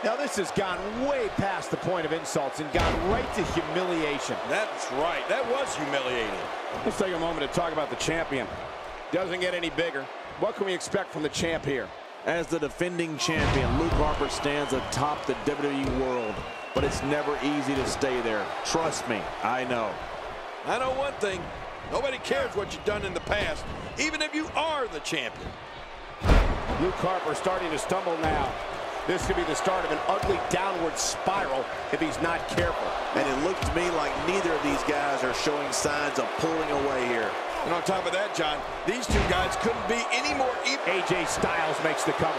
Now this has gone way past the point of insults and gone right to humiliation. That's right. That was humiliating. Let's take a moment to talk about the champion. Doesn't get any bigger. What can we expect from the champ here? As the defending champion, Luke Harper stands atop the WWE world, but it's never easy to stay there. Trust me, I know. I know one thing. Nobody cares what you've done in the past, even if you are the champion. Luke Harper starting to stumble now. This could be the start of an ugly downward spiral if he's not careful. And it looked to me like neither of these guys are showing signs of pulling away here. And on top of that, John, these two guys couldn't be any more even. AJ Styles makes the cover.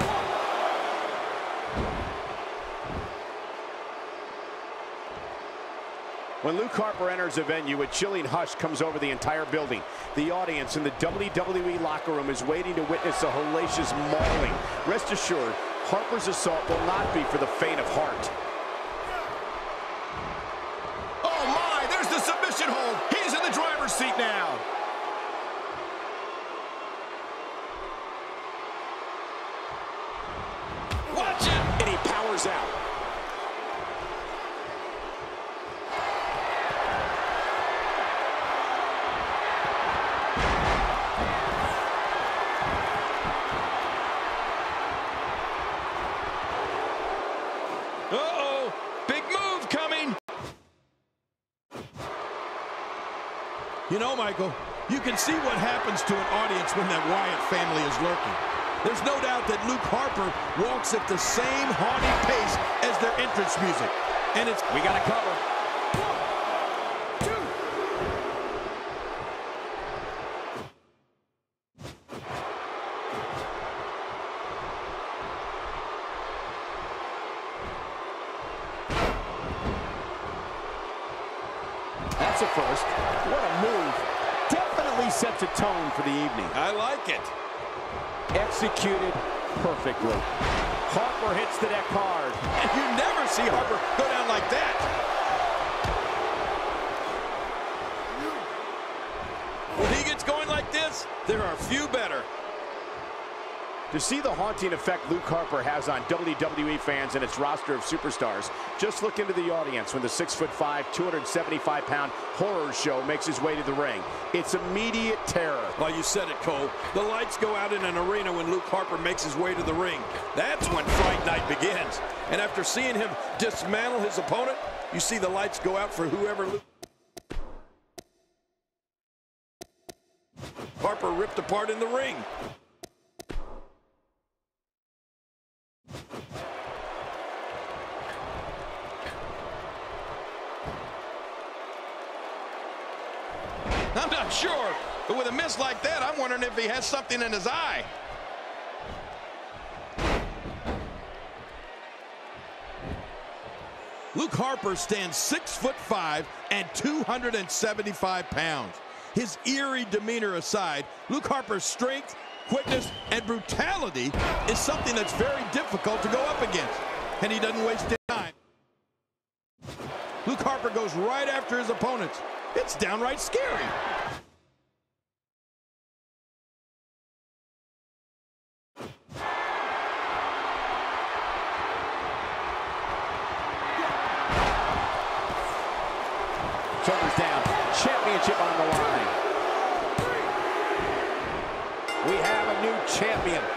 When Luke Harper enters a venue, a chilling hush comes over the entire building. The audience in the WWE locker room is waiting to witness a hellacious mauling. Rest assured, Harper's assault will not be for the faint of heart. Oh my, there's the submission hold. He's in the driver's seat now. Watch it! And he powers out. Uh-oh, big move coming. You know, Michael, you can see what happens to an audience when that Wyatt family is lurking. There's no doubt that Luke Harper walks at the same haughty pace as their entrance music. And it's... We got to cover. 1, 2. That's a first. What a move. Definitely sets a tone for the evening. I like it. Executed perfectly. Harper hits the deck hard. And you never see Harper go down like that. When he gets going like this, there are few better. To see the haunting effect Luke Harper has on WWE fans and its roster of superstars, just look into the audience when the 6'5", 275-pound horror show makes his way to the ring. It's immediate terror. Well, you said it, Cole. The lights go out in an arena when Luke Harper makes his way to the ring. That's when Fight Night begins. And after seeing him dismantle his opponent, you see the lights go out for whoever Luke Harper ripped apart in the ring. I'm not sure, but with a miss like that, I'm wondering if he has something in his eye. Luke Harper stands 6'5" and 275 pounds. His eerie demeanor aside, Luke Harper's strength, quickness, and brutality is something that's very difficult to go up against, and he doesn't waste time. Luke Harper goes right after his opponents. It's downright scary. Shoulders down. Championship on the line. We have a new champion.